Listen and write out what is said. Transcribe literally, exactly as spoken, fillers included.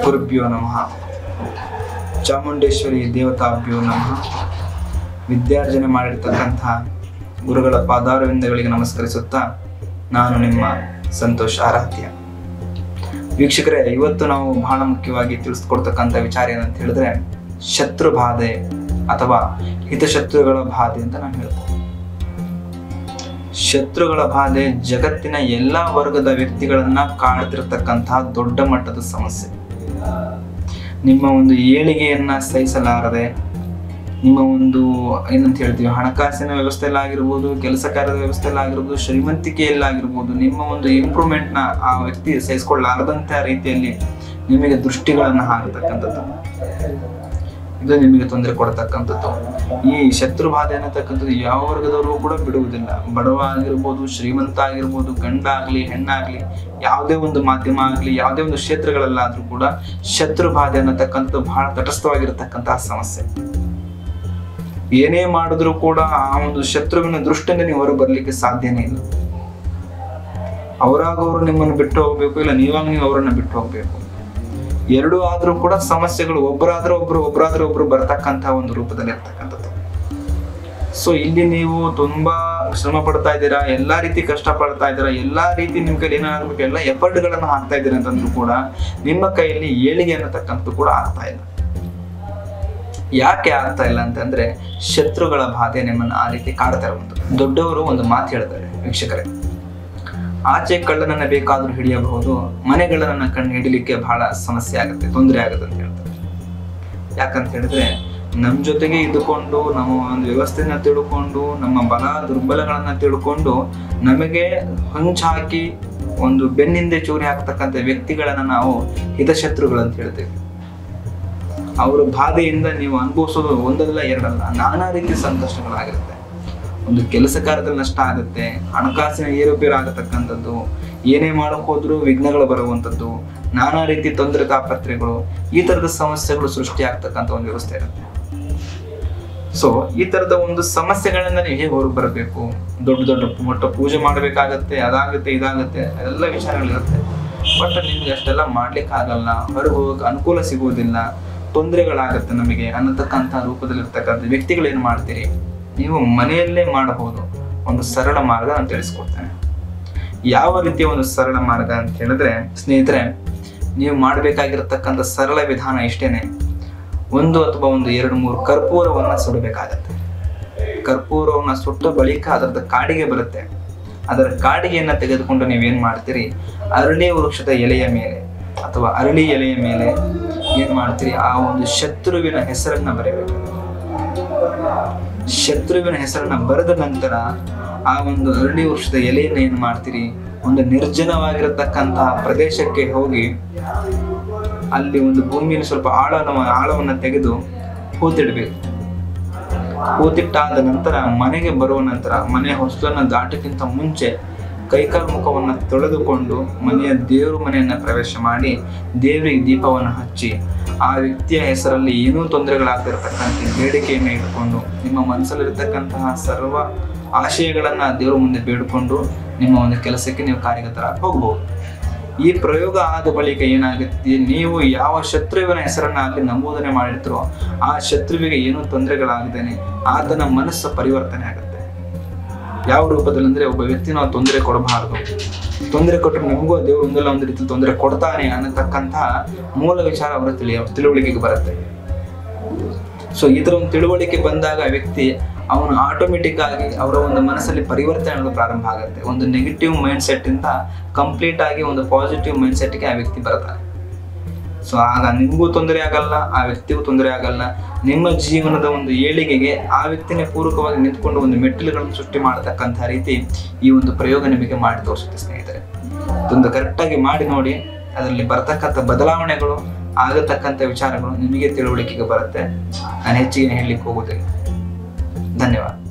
ಗುರುಭ್ಯೋ ನಮಃ. ಚಾಮುಂಡೇಶ್ವರಿ ದೇವತಾಭ್ಯೋ ನಮಃ. ವಿದ್ಯಾರ್ಜನೆ ಮಾಡಿರ್ತಕ್ಕಂತಹ ಗುರುಗಳ ಪಾದಾರವಿಂದಗಳಿಗೆ ನಮಸ್ಕರಿಸುತ್ತಾ ನಾನು ನಿಮ್ಮ ಸಂತೋಷ್ ಆರಾಧ್ಯ. ವೀಕ್ಷಕರೇ, ಇವತ್ತು ನಾವು ಬಹಳ ಮುಖ್ಯವಾಗಿ ತಿಳಿಸ್ಕೊಡ್ತಕ್ಕಂಥ ವಿಚಾರ ಏನಂತ ಹೇಳಿದ್ರೆ ಶತ್ರು ಬಾಧೆ ಅಥವಾ ಹಿತಶತ್ರುಗಳ ಬಾಧೆ ಅಂತ ನಾನು ಹೇಳ್ಬೋದು. ಶತ್ರುಗಳ ಬಾಧೆ ಜಗತ್ತಿನ ಎಲ್ಲಾ ವರ್ಗದ ವ್ಯಕ್ತಿಗಳನ್ನ ಕಾಡ್ತಿರ್ತಕ್ಕಂತಹ ದೊಡ್ಡ ಮಟ್ಟದ ಸಮಸ್ಯೆ. ನಿಮ್ಮ ಒಂದು ಏಳಿಗೆಯನ್ನ ಸಹಿಸಲಾರದೆ, ನಿಮ್ಮ ಒಂದು ಏನಂತ ಹೇಳ್ತೀವಿ ಹಣಕಾಸಿನ ವ್ಯವಸ್ಥೆಯಲ್ಲಾಗಿರ್ಬೋದು, ಕೆಲಸ ಕಾರ್ಯದ ವ್ಯವಸ್ಥೆಯಲ್ಲಾಗಿರ್ಬೋದು, ಶ್ರೀಮಂತಿಕೆಯಲ್ಲಾಗಿರ್ಬೋದು, ನಿಮ್ಮ ಒಂದು ಇಂಪ್ರೂವ್ಮೆಂಟ್ ನ ಆ ವ್ಯಕ್ತಿ ಸಹಿಸಿಕೊಳ್ಳಲಾರದಂತಹ ರೀತಿಯಲ್ಲಿ ನಿಮಗೆ ದೃಷ್ಟಿಗಳನ್ನ ಹಾಕತಕ್ಕಂಥದ್ದು, ಇದು ನಿಮಗೆ ತೊಂದರೆ ಕೊಡತಕ್ಕಂಥದ್ದು. ಈ ಶತ್ರು ಬಾಧೆ ಅನ್ನತಕ್ಕಂಥದ್ದು ಯಾವ ವರ್ಗದವರು ಕೂಡ ಬಿಡುವುದಿಲ್ಲ. ಬಡವ ಆಗಿರ್ಬೋದು, ಶ್ರೀಮಂತ ಆಗಿರ್ಬೋದು, ಗಂಡ ಆಗ್ಲಿ ಹೆಣ್ಣಾಗ್ಲಿ, ಯಾವುದೇ ಒಂದು ಮಾಧ್ಯಮ ಆಗ್ಲಿ, ಯಾವುದೇ ಒಂದು ಕ್ಷೇತ್ರಗಳಲ್ಲಾದ್ರೂ ಕೂಡ ಶತ್ರು ಬಾಧೆ ಅನ್ನತಕ್ಕಂಥದ್ದು ಬಹಳ ತಟಸ್ಥವಾಗಿರತಕ್ಕಂತಹ ಸಮಸ್ಯೆ. ಏನೇ ಮಾಡಿದ್ರು ಕೂಡ ಆ ಒಂದು ಶತ್ರುವಿನ ದೃಷ್ಟಿಯಿಂದ ನೀವು ಹೊರ ಬರ್ಲಿಕ್ಕೆ ಸಾಧ್ಯನೇ ಇಲ್ಲ. ಅವರಾಗ ಅವರು ನಿಮ್ಮನ್ನು ಬಿಟ್ಟು ಹೋಗ್ಬೇಕು, ಇಲ್ಲ ನೀವಾಗ ನೀವು ಅವರನ್ನ ಬಿಟ್ಟು ಹೋಗ್ಬೇಕು. ಎರಡೂ ಆದ್ರೂ ಕೂಡ ಸಮಸ್ಯೆಗಳು ಒಬ್ಬರಾದ್ರೂ ಒಬ್ರು ಒಬ್ಬರಾದ್ರೂ ಒಬ್ರು ಬರ್ತಕ್ಕಂತಹ ಒಂದು ರೂಪದಲ್ಲಿ ಇರ್ತಕ್ಕಂಥದ್ದು. ಸೊ ಇಲ್ಲಿ ನೀವು ತುಂಬಾ ಶ್ರಮ ಪಡ್ತಾ ಇದ್ದೀರಾ, ಎಲ್ಲಾ ರೀತಿ ಕಷ್ಟ ಪಡ್ತಾ ಇದ್ದೀರಾ, ಎಲ್ಲಾ ರೀತಿ ನಿಮ್ ಕೈಲಿ ಏನಾಗಬೇಕು ಎಲ್ಲ ಎಫರ್ಟ್ ಗಳನ್ನ ಹಾಕ್ತಾ ಇದ್ದೀರಾ ಅಂತಂದ್ರೂ ಕೂಡ ನಿಮ್ಮ ಕೈಯಲ್ಲಿ ಏಳಿಗೆ ಅನ್ನತಕ್ಕಂಥದ್ದು ಕೂಡ ಆಗ್ತಾ ಇಲ್ಲ. ಯಾಕೆ ಆಗ್ತಾ ಇಲ್ಲ ಅಂತಂದ್ರೆ ಶತ್ರುಗಳ ಬಾಧೆ ನಿಮ್ಮನ್ನ ಆ ರೀತಿ ಕಾಡ್ತಾ ಇರುವಂಥದ್ದು. ದೊಡ್ಡವರು ಒಂದು ಮಾತು ಹೇಳ್ತಾರೆ ವೀಕ್ಷಕರೇ, ಆಚೆ ಕಳ್ಳನನ್ನ ಬೇಕಾದ್ರೂ ಹಿಡಿಯಬಹುದು, ಮನೆಗಳನ್ನ ಕಣ್ಣು ಹಿಡಿಲಿಕ್ಕೆ ಬಹಳ ಸಮಸ್ಯೆ ಆಗುತ್ತೆ, ತೊಂದರೆ ಆಗುತ್ತೆ ಅಂತ ಹೇಳ್ತಾರೆ. ಯಾಕಂತ ಹೇಳಿದ್ರೆ ನಮ್ ಜೊತೆಗೆ ಇದ್ದುಕೊಂಡು ನಮ್ಮ ಒಂದು ವ್ಯವಸ್ಥೆನ ತಿಳ್ಕೊಂಡು ನಮ್ಮ ಬಲ ದುರ್ಬಲಗಳನ್ನ ತಿಳ್ಕೊಂಡು ನಮಗೆ ಹೊಂಚಾಕಿ ಒಂದು ಬೆನ್ನಿಂದೆ ಚೂರಿ ಹಾಕ್ತಕ್ಕಂಥ ವ್ಯಕ್ತಿಗಳನ್ನ ನಾವು ಹಿತಶತ್ರುಗಳಂತ ಹೇಳ್ತೇವೆ. ಅವರ ಬಾಧೆಯಿಂದ ನೀವು ಅನುಭವಿಸೋದು ಒಂದಲ್ಲ ಎರಡಲ್ಲ, ನಾನಾ ರೀತಿ ಸಂಕಷ್ಟಗಳಾಗಿರುತ್ತೆ. ಒಂದು ಕೆಲಸ ಕಾರ್ಯದಲ್ಲಿ ನಷ್ಟ ಆಗುತ್ತೆ, ಹಣಕಾಸಿನ ಏರುಪೇರು ಆಗತಕ್ಕಂಥದ್ದು, ಏನೇ ಮಾಡಕ್ ಹೋದ್ರೂ ವಿಘ್ನಗಳು ಬರುವಂಥದ್ದು, ನಾನಾ ರೀತಿ ತೊಂದರೆ ತಾಪತ್ರೆಗಳು, ಈ ತರದ ಸಮಸ್ಯೆಗಳು ಸೃಷ್ಟಿ ಆಗ್ತಕ್ಕಂಥ ಒಂದು ವ್ಯವಸ್ಥೆ ಇರುತ್ತೆ. ಸೊ ಈ ತರದ ಒಂದು ಸಮಸ್ಯೆಗಳಿಂದ ನೀವು ಹೇಗೆ ಹೊರಗೆ ಬರಬೇಕು? ದೊಡ್ಡ ದೊಡ್ಡ ಮೊಟ್ಟ ಪೂಜೆ ಮಾಡಬೇಕಾಗತ್ತೆ, ಅದಾಗುತ್ತೆ ಇದಾಗುತ್ತೆ, ಅದೆಲ್ಲ ವಿಚಾರಗಳಿರುತ್ತೆ. ಬಟ್ ನಿಮ್ಗೆ ಅಷ್ಟೆಲ್ಲ ಮಾಡ್ಲಿಕ್ಕೆ ಆಗಲ್ಲ, ಹೊರಗೆ ಹೋಗಕ್ಕೆ ಅನುಕೂಲ ಸಿಗುವುದಿಲ್ಲ, ತೊಂದರೆಗಳಾಗತ್ತೆ ನಮಗೆ ಅನ್ನತಕ್ಕಂಥ ರೂಪದಲ್ಲಿ ಇರ್ತಕ್ಕಂಥ ವ್ಯಕ್ತಿಗಳು ಏನ್ ಮಾಡ್ತೀರಿ? ನೀವು ಮನೆಯಲ್ಲೇ ಮಾಡಬಹುದು ಒಂದು ಸರಳ ಮಾರ್ಗ ಅಂತ ತಿಳಿಸ್ಕೊಡ್ತೇನೆ. ಯಾವ ರೀತಿಯ ಒಂದು ಸರಳ ಮಾರ್ಗ ಅಂತ ಹೇಳಿದ್ರೆ ಸ್ನೇಹಿತರೆ, ನೀವು ಮಾಡಬೇಕಾಗಿರತಕ್ಕಂಥ ಸರಳ ವಿಧಾನ ಇಷ್ಟೇನೆ. ಒಂದು ಅಥವಾ ಒಂದು ಎರಡು ಮೂರು ಕರ್ಪೂರವನ್ನ ಸುಡಬೇಕಾಗತ್ತೆ. ಕರ್ಪೂರವನ್ನ ಸುಟ್ಟ ಬಳಿಕ ಅದರದ ಕಾಡಿಗೆ ಬರುತ್ತೆ. ಅದರ ಕಾಡಿಗೆಯನ್ನ ತೆಗೆದುಕೊಂಡು ನೀವೇನ್ ಮಾಡ್ತೀರಿ, ಅರಳಿ ವೃಕ್ಷದ ಎಲೆಯ ಮೇಲೆ ಅಥವಾ ಅರಳಿ ಎಲೆಯ ಮೇಲೆ ಏನ್ ಮಾಡ್ತೀರಿ, ಆ ಒಂದು ಶತ್ರುವಿನ ಹೆಸರನ್ನ ಬರೆಯಬೇಕು. ಶತ್ರುವಿನ ಹೆಸರನ್ನ ಬರೆದ ನಂತರ ಆ ಒಂದು ಅರಳಿ ವೃಕ್ಷದ ಎಲೆಯನ್ನು ಏನ್ ಮಾಡ್ತೀರಿ, ಒಂದು ನಿರ್ಜನವಾಗಿರತಕ್ಕಂತಹ ಪ್ರದೇಶಕ್ಕೆ ಹೋಗಿ ಅಲ್ಲಿ ಒಂದು ಭೂಮಿಯಲ್ಲಿ ಸ್ವಲ್ಪ ಆಳ ಆಳವನ್ನ ತೆಗೆದು ಹೂತಿಡ್ಬೇಕು. ಹೂತಿಟ್ಟಾದ ನಂತರ ಮನೆಗೆ ಬರುವ ನಂತರ ಮನೆಯ ಹೊಸಲನ್ನ ದಾಟಕ್ಕಿಂತ ಮುಂಚೆ ಕೈಕಾಲು ಮುಖವನ್ನ ತೊಳೆದುಕೊಂಡು ಮನೆಯ ದೇವ್ರ ಮನೆಯನ್ನ ಪ್ರವೇಶ ಮಾಡಿ ದೇವರಿಗೆ ದೀಪವನ್ನು ಹಚ್ಚಿ ಆ ವ್ಯಕ್ತಿಯ ಹೆಸರಲ್ಲಿ ಏನೂ ತೊಂದರೆಗಳಾಗ್ತಿರತಕ್ಕಂಥ ಬೇಡಿಕೆಯನ್ನು ಇಟ್ಕೊಂಡು ನಿಮ್ಮ ಮನಸ್ಸಲ್ಲಿರ್ತಕ್ಕಂತಹ ಸರ್ವ ಆಶಯಗಳನ್ನ ದೇವರ ಮುಂದೆ ಬೇಡಿಕೊಂಡು ನಿಮ್ಮ ಒಂದು ಕೆಲಸಕ್ಕೆ ನೀವು ಕಾರ್ಯಗತರಾಗಿ ಹೋಗ್ಬಹುದು. ಈ ಪ್ರಯೋಗ ಆದ ಬಳಿಕ ಏನಾಗುತ್ತೆ, ನೀವು ಯಾವ ಶತ್ರುವಿನ ಹೆಸರನ್ನ ಅಲ್ಲಿ ನಮೂದನೆ ಮಾಡಿರ್ತೀರೋ ಆ ಶತ್ರುವಿಗೆ ಏನೂ ತೊಂದರೆಗಳಾಗದೇನೆ ಆತನ ಮನಸ್ಸು ಪರಿವರ್ತನೆ ಆಗುತ್ತೆ. ಯಾವ ರೂಪದಲ್ಲಿ ಅಂದ್ರೆ ಒಬ್ಬ ವ್ಯಕ್ತಿ ನಾವು ತೊಂದರೆ ಕೊಡಬಾರದು, ತೊಂದರೆ ಕೊಟ್ಟರೆ ನಿಮಗೂ ದೇವರು ಒಂದಲ್ಲ ಒಂದು ರೀತಿ ತೊಂದರೆ ಕೊಡ್ತಾನೆ ಅನ್ನತಕ್ಕಂತಹ ಮೂಲ ವಿಚಾರ ಅವರ ತಿಳಿಯ ತಿಳುವಳಿಕೆಗೆ ಬರುತ್ತೆ. ಸೊ ಈ ತರ ಒಂದು ತಿಳುವಳಿಕೆ ಬಂದಾಗ ವ್ಯಕ್ತಿ ಅವನು ಆಟೋಮೆಟಿಕ್ ಆಗಿ ಅವರ ಒಂದು ಮನಸ್ಸಲ್ಲಿ ಪರಿವರ್ತನೆ ಅನ್ನೋದು ಪ್ರಾರಂಭ ಆಗುತ್ತೆ. ಒಂದು ನೆಗೆಟಿವ್ ಮೈಂಡ್ ಸೆಟ್ ಇಂದ ಕಂಪ್ಲೀಟ್ ಆಗಿ ಒಂದು ಪಾಸಿಟಿವ್ ಮೈಂಡ್ ಸೆಟ್ಗೆ ಆ ವ್ಯಕ್ತಿ ಬರ್ತಾನೆ. ಸೊ ಆಗ ನಿಮಗೂ ತೊಂದರೆ ಆಗಲ್ಲ, ಆ ವ್ಯಕ್ತಿಗೂ ತೊಂದರೆ ಆಗಲ್ಲ. ನಿಮ್ಮ ಜೀವನದ ಒಂದು ಏಳಿಗೆಗೆ ಆ ವ್ಯಕ್ತಿನೇ ಪೂರಕವಾಗಿ ನಿಂತ್ಕೊಂಡು ಒಂದು ಮೆಟ್ಟಿಲುಗಳನ್ನು ಸೃಷ್ಟಿ ಮಾಡತಕ್ಕಂಥ ರೀತಿ ಈ ಒಂದು ಪ್ರಯೋಗ ನಿಮಗೆ ಮಾಡಿ ತೋರಿಸುತ್ತೆ ಸ್ನೇಹಿತರೆ. ಇದೊಂದು ಕರೆಕ್ಟಾಗಿ ಮಾಡಿ ನೋಡಿ, ಅದರಲ್ಲಿ ಬರ್ತಕ್ಕಂಥ ಬದಲಾವಣೆಗಳು ಆಗತಕ್ಕಂಥ ವಿಚಾರಗಳು ನಿಮಗೆ ತಿಳುವಳಿಕೆಗೆ ಬರುತ್ತೆ. ನಾನು ಹೆಚ್ಚಿಗೆ ಹೇಳಲಿಕ್ಕೆ ಹೋಗುವುದಿಲ್ಲ. ಧನ್ಯವಾದ.